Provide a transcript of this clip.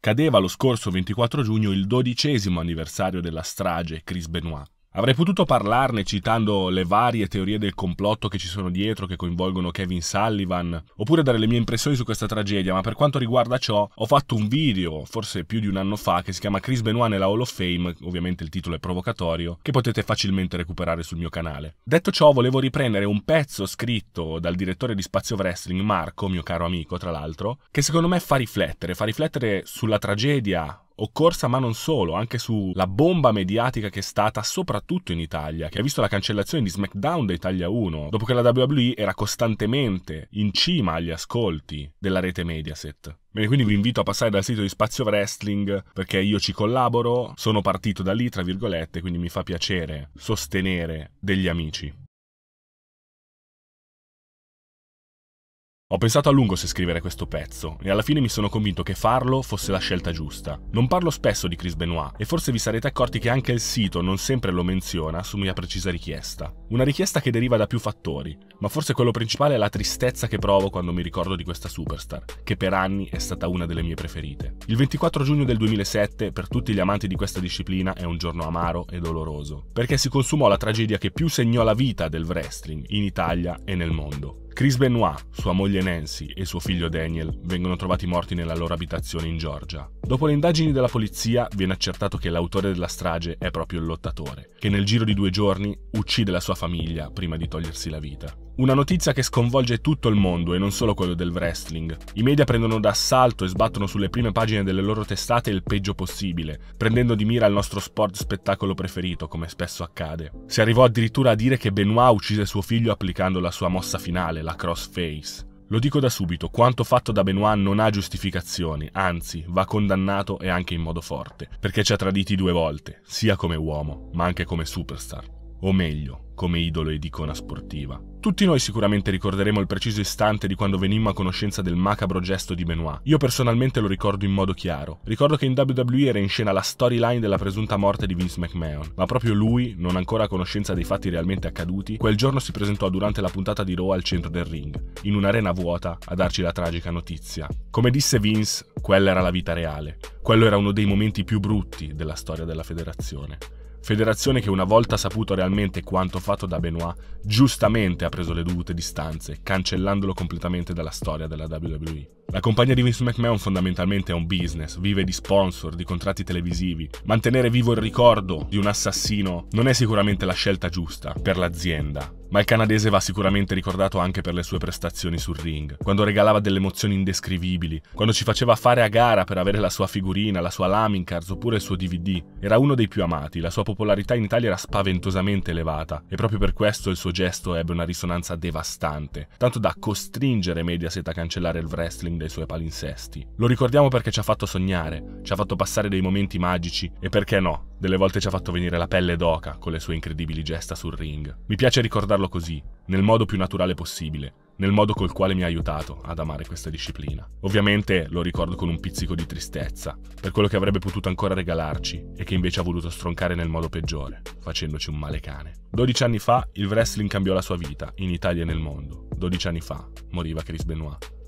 Cadeva lo scorso 24 giugno il 12° anniversario della strage Chris Benoit. Avrei potuto parlarne citando le varie teorie del complotto che ci sono dietro, che coinvolgono Kevin Sullivan, oppure dare le mie impressioni su questa tragedia, ma per quanto riguarda ciò ho fatto un video, forse più di un anno fa, che si chiama Chris Benoit nella Hall of Fame, ovviamente il titolo è provocatorio, che potete facilmente recuperare sul mio canale. Detto ciò, volevo riprendere un pezzo scritto dal direttore di Spazio Wrestling, Marco, mio caro amico tra l'altro, che secondo me fa riflettere sulla tragedia occorsa, ma non solo, anche sulla bomba mediatica che è stata soprattutto in Italia, che ha visto la cancellazione di SmackDown da Italia 1, dopo che la WWE era costantemente in cima agli ascolti della rete Mediaset. Bene, quindi vi invito a passare dal sito di Spazio Wrestling, perché io ci collaboro, sono partito da lì, tra virgolette, quindi mi fa piacere sostenere degli amici. Ho pensato a lungo se scrivere questo pezzo e alla fine mi sono convinto che farlo fosse la scelta giusta. Non parlo spesso di Chris Benoit e forse vi sarete accorti che anche il sito non sempre lo menziona su mia precisa richiesta. Una richiesta che deriva da più fattori, ma forse quello principale è la tristezza che provo quando mi ricordo di questa superstar, che per anni è stata una delle mie preferite. Il 24 giugno del 2007 per tutti gli amanti di questa disciplina è un giorno amaro e doloroso, perché si consumò la tragedia che più segnò la vita del wrestling in Italia e nel mondo. Chris Benoit, sua moglie Nancy e suo figlio Daniel vengono trovati morti nella loro abitazione in Georgia. Dopo le indagini della polizia viene accertato che l'autore della strage è proprio il lottatore, che nel giro di 2 giorni uccide la sua famiglia prima di togliersi la vita. Una notizia che sconvolge tutto il mondo e non solo quello del wrestling. I media prendono d'assalto e sbattono sulle prime pagine delle loro testate il peggio possibile, prendendo di mira il nostro sport spettacolo preferito, come spesso accade. Si arrivò addirittura a dire che Benoit uccise suo figlio applicando la sua mossa finale, la crossface. Lo dico da subito, quanto fatto da Benoit non ha giustificazioni, anzi, va condannato e anche in modo forte, perché ci ha traditi 2 volte, sia come uomo, ma anche come superstar. O meglio, come idolo ed icona sportiva. Tutti noi sicuramente ricorderemo il preciso istante di quando venimmo a conoscenza del macabro gesto di Benoit. Io personalmente lo ricordo in modo chiaro. Ricordo che in WWE era in scena la storyline della presunta morte di Vince McMahon, ma proprio lui, non ancora a conoscenza dei fatti realmente accaduti, quel giorno si presentò durante la puntata di Raw al centro del ring, in un'arena vuota, a darci la tragica notizia. Come disse Vince, quella era la vita reale. Quello era uno dei momenti più brutti della storia della federazione. Federazione che una volta saputo realmente quanto fatto da Benoit, giustamente ha preso le dovute distanze, cancellandolo completamente dalla storia della WWE. La compagnia di Vince McMahon fondamentalmente è un business, vive di sponsor, di contratti televisivi. Mantenere vivo il ricordo di un assassino non è sicuramente la scelta giusta per l'azienda, ma il canadese va sicuramente ricordato anche per le sue prestazioni sul ring, quando regalava delle emozioni indescrivibili, quando ci faceva fare a gara per avere la sua figurina, la sua Lamin Cards oppure il suo DVD. Era uno dei più amati, la sua popolarità in Italia era spaventosamente elevata e proprio per questo il suo gesto ebbe una risonanza devastante, tanto da costringere Mediaset a cancellare il wrestling dai suoi palinsesti. Lo ricordiamo perché ci ha fatto sognare, ci ha fatto passare dei momenti magici e, perché no, delle volte ci ha fatto venire la pelle d'oca con le sue incredibili gesta sul ring. Mi piace ricordarlo così, nel modo più naturale possibile, nel modo col quale mi ha aiutato ad amare questa disciplina. Ovviamente lo ricordo con un pizzico di tristezza, per quello che avrebbe potuto ancora regalarci e che invece ha voluto stroncare nel modo peggiore, facendoci un male cane. 12 anni fa il wrestling cambiò la sua vita, in Italia e nel mondo. 12 anni fa moriva Chris Benoit.